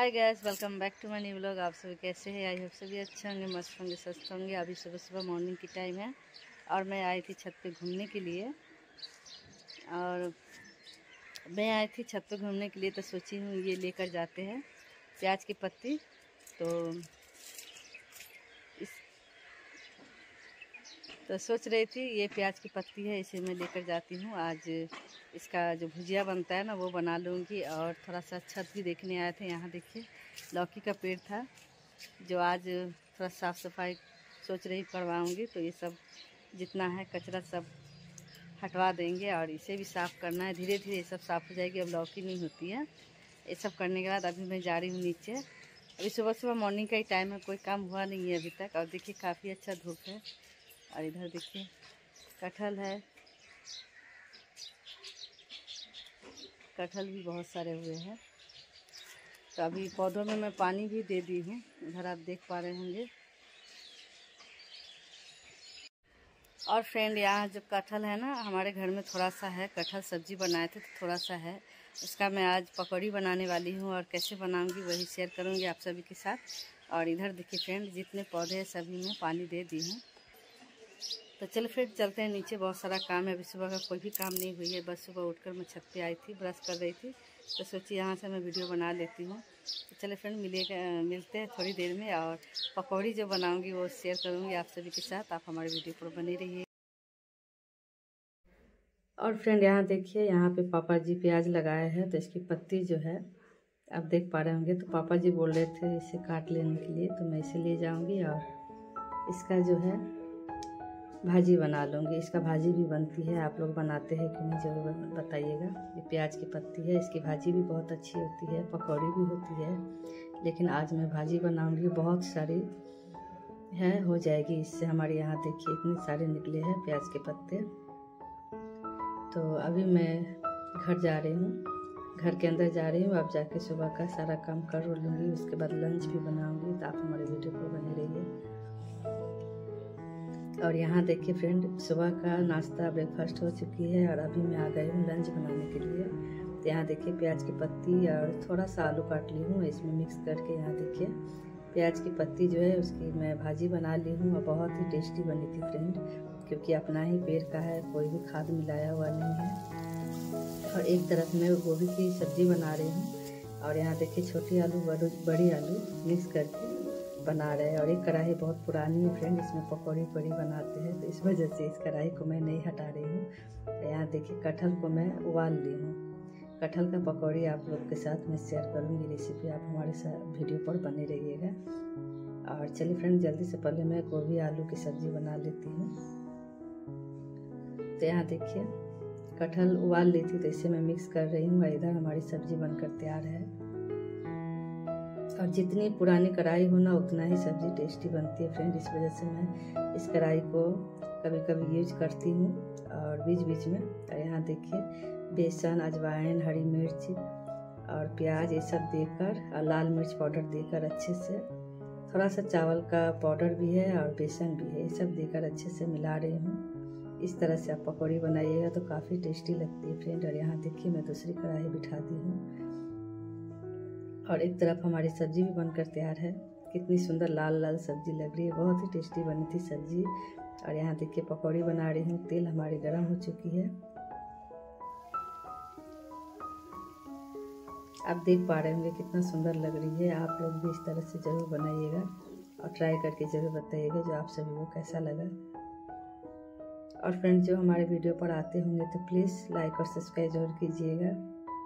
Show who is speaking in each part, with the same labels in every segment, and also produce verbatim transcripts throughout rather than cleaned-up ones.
Speaker 1: Hi guys, welcome back to my new vlog. आप सभी कैसे हैं? आई होप सभी अच्छे होंगे, मस्त होंगे, स्वस्थ होंगे। अभी सुबह सुबह मॉर्निंग की टाइम है और मैं आई थी छत पे घूमने के लिए। और मैं आई थी छत पे घूमने के लिए तो सोची हूँ ये लेकर जाते हैं प्याज की पत्ती। तो इस तो सोच रही थी ये प्याज की पत्ती है, इसे मैं लेकर जाती हूँ। आज इसका जो भुजिया बनता है ना वो बना लूँगी। और थोड़ा सा छत भी देखने आए थे। यहाँ देखिए लौकी का पेड़ था जो आज थोड़ा साफ़ सफाई सोच रही करवाऊँगी। तो ये सब जितना है कचरा सब हटवा देंगे और इसे भी साफ़ करना है। धीरे धीरे ये सब साफ़ हो जाएगी। अब लौकी नहीं होती है। ये सब करने के बाद अभी मैं जा रही हूँ नीचे। अभी सुबह सुबह मॉर्निंग का ही टाइम है, कोई काम हुआ नहीं है अभी तक। और देखिए काफ़ी अच्छा धूप है। और इधर देखिए कटहल है, कटहल भी बहुत सारे हुए हैं। तो अभी पौधों में मैं पानी भी दे दी हूँ, इधर आप देख पा रहे होंगे। और फ्रेंड यहाँ जो कटहल है ना, हमारे घर में थोड़ा सा है। कटहल सब्जी बनाए थे तो थोड़ा सा है, उसका मैं आज पकौड़ी बनाने वाली हूँ। और कैसे बनाऊँगी वही शेयर करूँगी आप सभी के साथ। और इधर देखिए फ्रेंड जितने पौधे हैं सभी में पानी दे दी हूँ। तो चलो फिर चलते हैं नीचे, बहुत सारा काम है। अभी सुबह का कोई भी काम नहीं हुई है, बस सुबह उठकर मैं छत पे आई थी, ब्रश कर रही थी तो सोची यहाँ से मैं वीडियो बना लेती हूँ। तो चलो फ्रेंड मिलेगा मिलते हैं थोड़ी देर में। और पकौड़ी जो बनाऊँगी वो शेयर करूँगी आप सभी के साथ। आप हमारे वीडियो पर बने रहिए। और फ्रेंड यहाँ देखिए, यहाँ पे पापा जी प्याज लगाए हैं तो इसकी पत्ती जो है आप देख पा रहे होंगे। तो पापा जी बोल रहे थे इसे काट लेने के लिए, तो मैं इसे ले जाऊँगी और इसका जो है भाजी बना लूँगी। इसका भाजी भी बनती है, आप लोग बनाते हैं कि नहीं ज़रूर बताइएगा। ये प्याज की पत्ती है, इसकी भाजी भी बहुत अच्छी होती है, पकौड़ी भी होती है। लेकिन आज मैं भाजी बनाऊँगी, बहुत सारी है हो जाएगी इससे। हमारे यहाँ देखिए इतने सारे निकले हैं प्याज के पत्ते। तो अभी मैं घर जा रही हूँ, घर के अंदर जा रही हूँ। अब जाके सुबह का सारा काम कर लूँगी, उसके बाद लंच भी बनाऊँगी। तो आप हमारे वीडियो पर बने रहिए। और यहाँ देखिए फ्रेंड सुबह का नाश्ता ब्रेकफास्ट हो चुकी है और अभी मैं आ गई हूँ लंच बनाने के लिए। तो यहाँ देखिए प्याज की पत्ती और थोड़ा सा आलू काट ली हूँ, इसमें मिक्स करके यहाँ देखिए प्याज की पत्ती जो है उसकी मैं भाजी बना ली हूँ। और बहुत ही टेस्टी बनी थी फ्रेंड, क्योंकि अपना ही पेड़ का है, कोई भी खाद मिलाया हुआ नहीं है। और एक तरफ मैं गोभी की सब्जी बना रही हूँ और यहाँ देखिए छोटी आलू बड़ी आलू मिक्स करके बना रहे हैं। और एक कढ़ाई बहुत पुरानी है फ्रेंड, इसमें पकौड़ी पकौड़ी बनाते हैं, तो इस वजह से इस कढ़ाई को मैं नहीं हटा रही हूँ। तो यहाँ देखिए कटहल को मैं उबाल ली हूँ। कटहल का पकौड़ी आप लोग के साथ मैं शेयर करूँगी रेसिपी, आप हमारे साथ वीडियो पर बने रहिएगा। और चलिए फ्रेंड जल्दी से पहले मैं गोभी आलू की सब्ज़ी बना लेती हूँ। तो यहाँ देखिए कटहल उबाल ली थी तो इसे मैं मिक्स कर रही हूँ। इधर हमारी सब्ज़ी बनकर तैयार है। और जितनी पुरानी कढ़ाई हो ना उतना ही सब्ज़ी टेस्टी बनती है फ्रेंड, इस वजह से मैं इस कढ़ाई को कभी कभी यूज करती हूँ और बीच बीच में। और यहाँ देखिए बेसन, अजवाइन, हरी मिर्च और प्याज ये सब देकर और लाल मिर्च पाउडर देकर अच्छे से, थोड़ा सा चावल का पाउडर भी है और बेसन भी है, ये सब देकर अच्छे से मिला रही हूँ। इस तरह से आप पकौड़ी बनाइएगा तो काफ़ी टेस्टी लगती है फ्रेंड। और यहाँ देखिए मैं दूसरी कढ़ाई बिठा दी हूँ और एक तरफ हमारी सब्जी भी बनकर तैयार है। कितनी सुंदर लाल लाल सब्जी लग रही है, बहुत ही टेस्टी बनी थी सब्जी। और यहाँ देखिए पकौड़ी बना रही हूँ, तेल हमारी गर्म हो चुकी है। आप देख पा रहे होंगे कितना सुंदर लग रही है। आप लोग भी इस तरह से ज़रूर बनाइएगा और ट्राई करके ज़रूर बताइएगा जो आप सभी को कैसा लगा। और फ्रेंड्स जो हमारे वीडियो पर आते होंगे तो प्लीज़ लाइक और सब्सक्राइब जरूर कीजिएगा।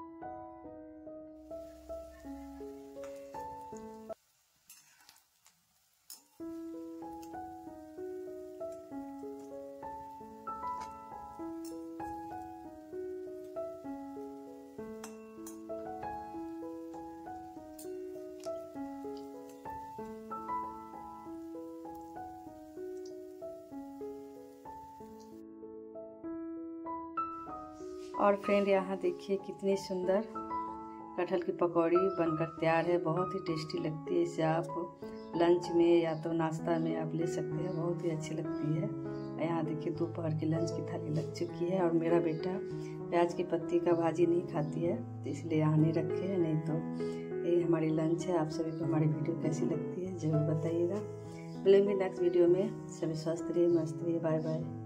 Speaker 1: और फ्रेंड यहाँ देखिए कितनी सुंदर कटहल की पकौड़ी बनकर तैयार है, बहुत ही टेस्टी लगती है। इसे आप लंच में या तो नाश्ता में आप ले सकते हैं, बहुत ही अच्छी लगती है। यहाँ देखिए दोपहर की लंच की थाली लग चुकी है। और मेरा बेटा प्याज की पत्ती का भाजी नहीं खाती है तो इसलिए यहाँ नहीं रखे हैं, नहीं तो ये हमारी लंच है। आप सभी को हमारी वीडियो कैसी लगती है ज़रूर बताइएगा। मिलेंगे नेक्स्ट वीडियो में। सभी स्वस्थ रहिए, मस्त रहिए। Bye bye.